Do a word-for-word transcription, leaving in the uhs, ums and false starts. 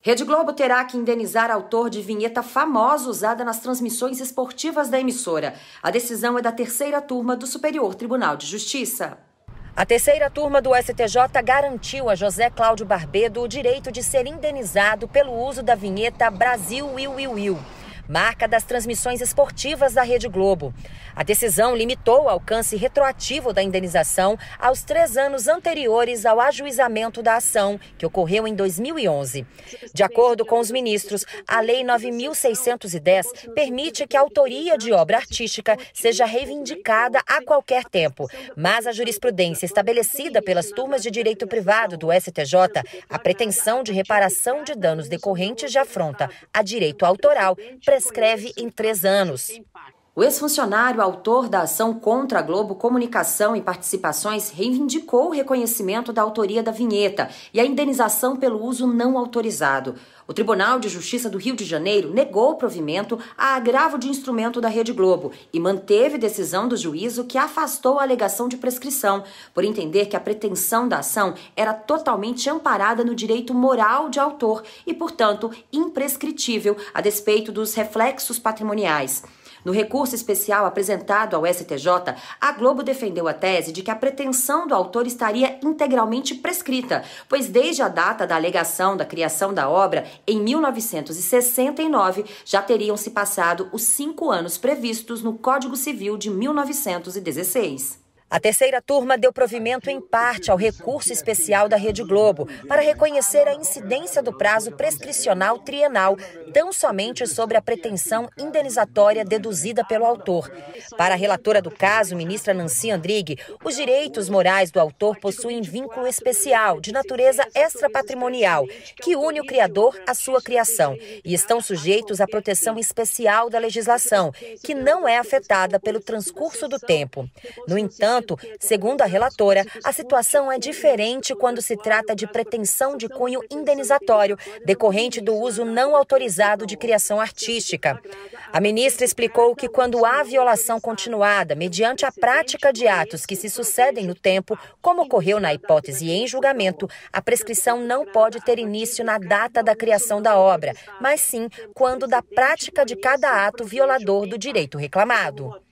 Rede Globo terá que indenizar autor de vinheta famosa usada nas transmissões esportivas da emissora. A decisão é da terceira turma do Superior Tribunal de Justiça. A terceira turma do S T J garantiu a José Cláudio Barbedo o direito de ser indenizado pelo uso da vinheta Brasil Will Will Will, marca das transmissões esportivas da Rede Globo. A decisão limitou o alcance retroativo da indenização aos três anos anteriores ao ajuizamento da ação, que ocorreu em dois mil e onze. De acordo com os ministros, a Lei nove mil seiscentos e dez permite que a autoria de obra artística seja reivindicada a qualquer tempo, mas a jurisprudência estabelecida pelas turmas de direito privado do S T J, a pretensão de reparação de danos decorrentes de afronta a direito autoral, prescreve em três anos. O ex-funcionário autor da ação contra a Globo Comunicação e Participações reivindicou o reconhecimento da autoria da vinheta e a indenização pelo uso não autorizado. O Tribunal de Justiça do Rio de Janeiro negou o provimento a agravo de instrumento da Rede Globo e manteve decisão do juízo que afastou a alegação de prescrição, por entender que a pretensão da ação era totalmente amparada no direito moral de autor e, portanto, imprescritível a despeito dos reflexos patrimoniais. No recurso especial apresentado ao S T J, a Globo defendeu a tese de que a pretensão do autor estaria integralmente prescrita, pois desde a data da alegação da criação da obra, em mil novecentos e sessenta e nove, já teriam se passado os cinco anos previstos no Código Civil de mil novecentos e dezesseis. A terceira turma deu provimento em parte ao recurso especial da Rede Globo para reconhecer a incidência do prazo prescricional trienal, tão somente sobre a pretensão indenizatória deduzida pelo autor. Para a relatora do caso, ministra Nancy Andrighi, os direitos morais do autor possuem vínculo especial, de natureza extrapatrimonial, que une o criador à sua criação, e estão sujeitos à proteção especial da legislação, que não é afetada pelo transcurso do tempo. No entanto, segundo a relatora, a situação é diferente quando se trata de pretensão de cunho indenizatório, decorrente do uso não autorizado de criação artística. A ministra explicou que quando há violação continuada, mediante a prática de atos que se sucedem no tempo, como ocorreu na hipótese em julgamento, a prescrição não pode ter início na data da criação da obra, mas sim quando da prática de cada ato violador do direito reclamado.